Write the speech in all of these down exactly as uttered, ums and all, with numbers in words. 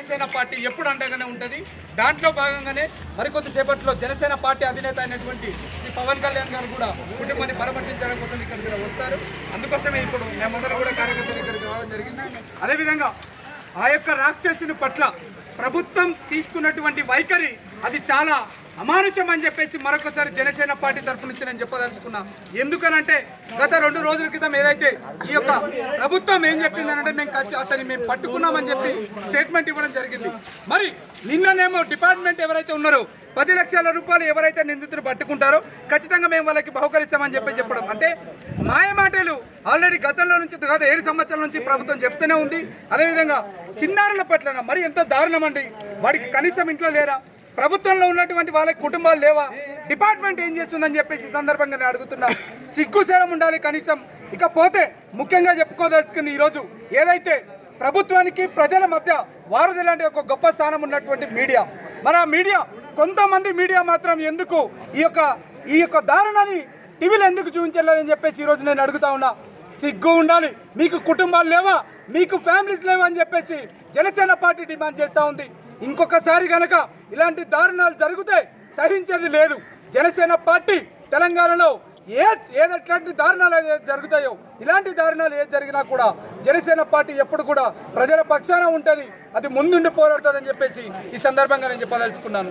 Janasena party ఎప్పుడు అండగానే ఉంటుంది. దాంట్లో భాగంగానే మరికొద్ది సేపట్లో జనసేన పార్టీ అధినేత అయినటువంటి శ్రీ పవన్ కళ్యాణ్ గారు కూడా కుటుంబాన్ని పరామర్శించడం కోసం ఇక్కడికి వస్తారు. అందుకోసమే ఇప్పుడు మేమందరం కూడా కార్యకర్తలు ఇక్కడికి రావడం జరిగింది. అదేవిధంగా ఆ యొక్క రాక్షసుని పట్ల ప్రభుత్వం తీసుకున్నటువంటి వైఖరి అది చాలా అమానుషం అని చెప్పేసి మరొకసారి జనసేన పార్టీ తరఫు నుంచి నేను చెప్పదలుచుకున్నా. ఎందుకనంటే గత రెండు రోజుల క్రితం ఏదైతే ఈ యొక్క ప్రభుత్వం ఏం చెప్పిందనంటే మేము ఖర్చు అతన్ని మేము పట్టుకున్నామని చెప్పి స్టేట్మెంట్ ఇవ్వడం జరిగింది. మరి నిన్ననేమో డిపార్ట్మెంట్ ఎవరైతే ఉన్నారో పది లక్షల రూపాయలు ఎవరైతే నిందితులు పట్టుకుంటారో ఖచ్చితంగా మేము వాళ్ళకి బహుకరిస్తామని చెప్పి చెప్పడం అంటే మాయ మాటలు ఆల్రెడీ గతంలో నుంచి గత ఏడు సంవత్సరాల నుంచి ప్రభుత్వం చెప్తూనే ఉంది. అదేవిధంగా చిన్నారుల పట్ల మరి ఎంతో దారుణం అండి. వాడికి కనీసం ఇంట్లో లేరా, ప్రభుత్వంలో ఉన్నటువంటి వాళ్ళకి కుటుంబాలు లేవా, డిపార్ట్మెంట్ ఏం చేస్తుందని చెప్పేసి సందర్భంగా నేను అడుగుతున్నా. సిగ్గుసేరం ఉండాలి కనీసం. ఇకపోతే ముఖ్యంగా చెప్పుకోదలుచుకుంది ఈరోజు ఏదైతే ప్రభుత్వానికి ప్రజల మధ్య వారధి లాంటి ఒక గొప్ప స్థానం ఉన్నటువంటి మీడియా, మరి ఆ మీడియా కొంతమంది మీడియా మాత్రం ఎందుకు ఈ యొక్క ఈ యొక్క దారుణాన్ని టీవీలో ఎందుకు చూపించలేదని చెప్పేసి ఈరోజు నేను అడుగుతా ఉన్నా. సిగ్గు ఉండాలి. మీకు కుటుంబాలు లేవా, మీకు ఫ్యామిలీస్ లేవా అని చెప్పేసి జనసేన పార్టీ డిమాండ్ చేస్తూ ఉంది. ఇంకొకసారి కనుక ఇలాంటి దారుణాలు జరిగితే సహించేది లేదు. జనసేన పార్టీ తెలంగాణలో ఏ ఏదట్లాంటి దారుణాలు జరుగుతాయో ఇలాంటి దారుణాలు ఏది జరిగినా కూడా జనసేన పార్టీ ఎప్పుడు కూడా ప్రజల పక్షాన ఉంటుంది, అది ముందుండి పోరాడుతుందని చెప్పేసి ఈ సందర్భంగా నేను చెప్పదలుచుకున్నాను.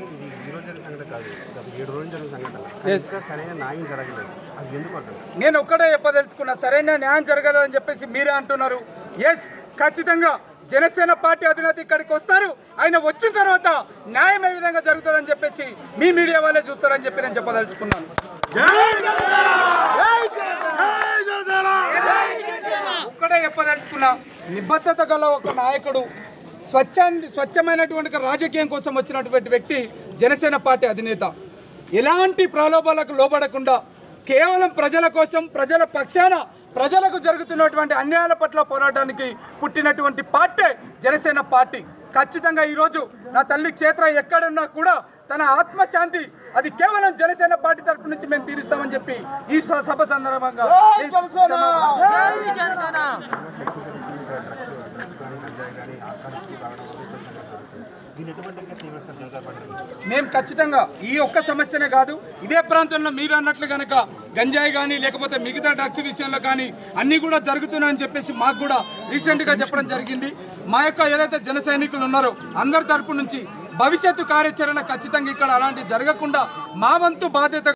నేను ఒక్కడే చెప్పదలుచుకున్నా, సరైన న్యాయం జరగలేదని చెప్పేసి మీరే అంటున్నారు. ఎస్, ఖచ్చితంగా జనసేన పార్టీ అధినేత ఇక్కడికి వస్తారు. ఆయన వచ్చిన తర్వాత న్యాయం ఏ విధంగా జరుగుతుందని చెప్పేసి మీ మీడియా వాళ్ళే చూస్తారని చెప్పి నేను చెప్పదలుచుకున్నాను. ఒక్కడే చెప్పదలుచుకున్నా, నిబద్ధత గల ఒక నాయకుడు, స్వచ్ఛ స్వచ్ఛమైనటువంటి రాజకీయం కోసం వచ్చినటువంటి వ్యక్తి జనసేన పార్టీ అధినేత. ఎలాంటి ప్రలోభాలకు లోబడకుండా కేవలం ప్రజల కోసం, ప్రజల పక్షాన, ప్రజలకు జరుగుతున్నటువంటి అన్యాయాల పట్ల పోరాటానికి పుట్టినటువంటి పార్టీ జనసేన పార్టీ. ఖచ్చితంగా ఈరోజు నా తల్లి క్షేత్ర ఎక్కడున్నా కూడా తన ఆత్మశాంతి అది కేవలం జనసేన పార్టీ తరపు నుంచి మేము తీరుస్తామని చెప్పి ఈ సభ సందర్భంగా మేము ఖచ్చితంగా ఈ ఒక్క సమస్యనే కాదు, ఇదే ప్రాంతంలో మీరు అన్నట్లు కనుక గంజాయి కానీ లేకపోతే మిగతా డ్రగ్స్ విషయంలో కానీ అన్నీ కూడా జరుగుతున్నాయని చెప్పేసి మాకు కూడా రీసెంట్గా చెప్పడం జరిగింది. మా యొక్క ఏదైతే జన సైనికులు ఉన్నారో అందరి తరపు నుంచి భవిష్యత్తు కార్యాచరణ ఖచ్చితంగా ఇక్కడ అలాంటి జరగకుండా మా వంతు బాధ్యత